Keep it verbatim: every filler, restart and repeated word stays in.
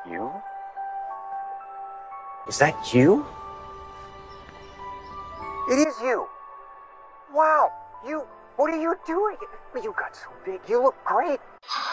You? Is that you? It is you. Wow, you, what are you doing? You got so big, you look great.